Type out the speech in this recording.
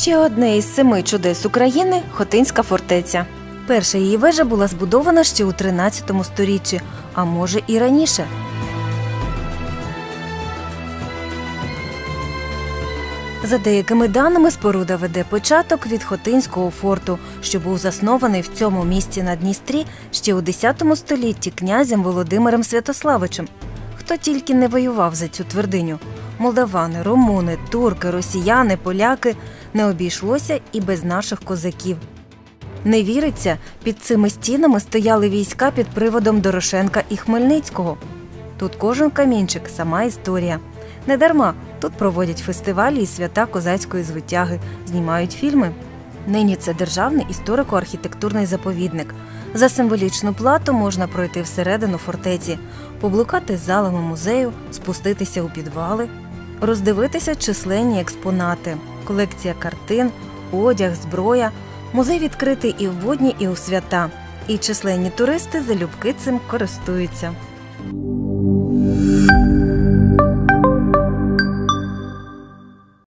Ще одне із 7 чудес України – Хотинська фортеця. Перша її вежа була збудована ще у 13 сторіччі, а може і раніше. За деякими даними, споруда веде початок від Хотинського форту, що був заснований в цьому місці на Дністрі ще у X столітті князем Володимиром Святославичем. Хто тільки не воював за цю твердиню – молдавани, румуни, турки, росіяни, поляки – не обійшлося і без наших козаків. Не віриться, під цими стінами стояли війська під приводом Дорошенка і Хмельницького. Тут кожен камінчик – сама історія. Недарма тут проводять фестивалі і свята козацької звитяги, знімають фільми. Нині це державний історико-архітектурний заповідник. За символічну плату можна пройти всередину фортеці, поблукати залами музею, спуститися у підвали, роздивитися численні експонати, колекція картин, одяг, зброя. Музей відкритий і в будні, і у свята. І численні туристи залюбки цим користуються.